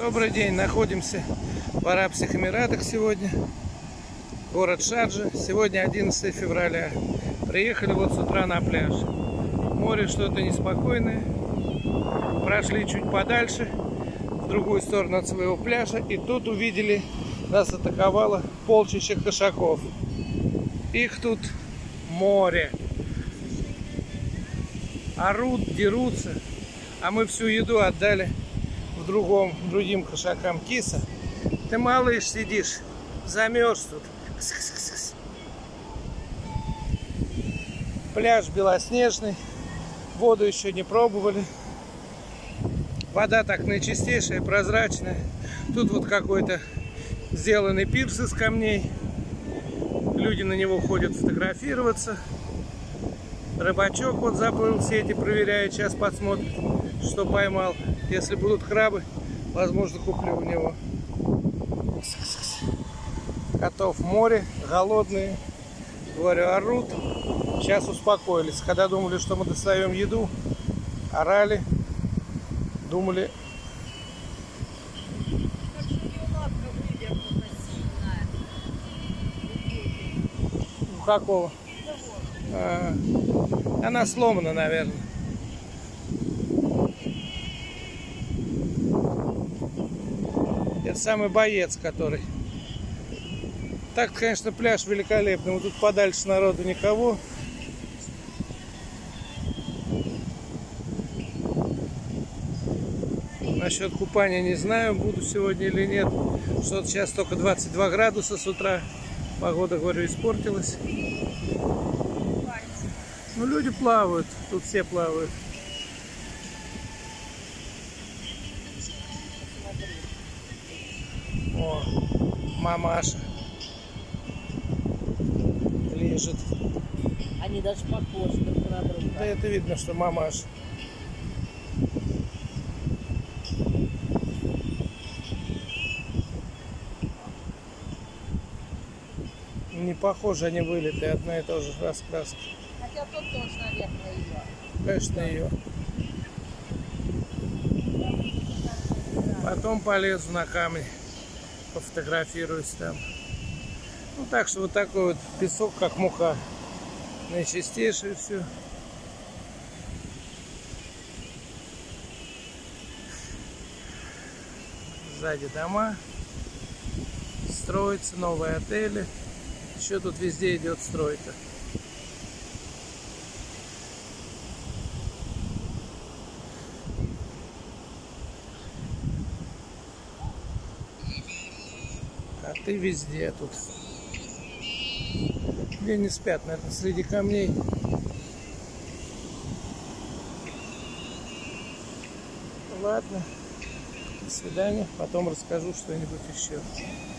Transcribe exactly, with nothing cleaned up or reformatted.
Добрый день, находимся в Арабских Эмиратах сегодня, город Шарджа. Сегодня одиннадцатое февраля. Приехали вот с утра на пляж. Море что-то неспокойное. Прошли чуть подальше, в другую сторону от своего пляжа, и тут увидели, нас атаковало полчища кошаков. Их тут море. Орут, дерутся, а мы всю еду отдали в другом, другим кошакам. Киса, ты, малыш, сидишь, замерз тут. Пляж белоснежный, воду еще не пробовали. Вода так наичистейшая, прозрачная. Тут вот какой-то сделанный пирс из камней. Люди на него ходят фотографироваться. Рыбачок вот заплыл, сети проверяет, сейчас посмотрит, что поймал. Если будут крабы, возможно, куплю у него. Котов в море, голодные. Говорю, орут. Сейчас успокоились. Когда думали, что мы достаем еду, орали. Думали. У какого? А, она сломана, наверное. Это самый боец, который. Так, конечно, пляж великолепный. Вот тут подальше народу никого. Насчет купания не знаю, буду сегодня или нет. Что-то сейчас только двадцать два градуса с утра. Погода, говорю, испортилась. Ну, люди плавают, тут все плавают. О, мамаша лежит. Они даже похожи друг на друга. Да, это видно, что мамаша. Не похожи, они вылитые, одна и та же раскраска. Хотя тот тоже, наверное, ее. Конечно, ее. Потом полезу на камень, пофотографируюсь там. Ну так что вот такой вот песок, как мука. Наичистейшее все. Сзади дома. Строятся новые отели. Еще тут везде идет стройка. Коты везде тут. Где не спят, наверное, среди камней. Ладно. До свидания. Потом расскажу что-нибудь еще.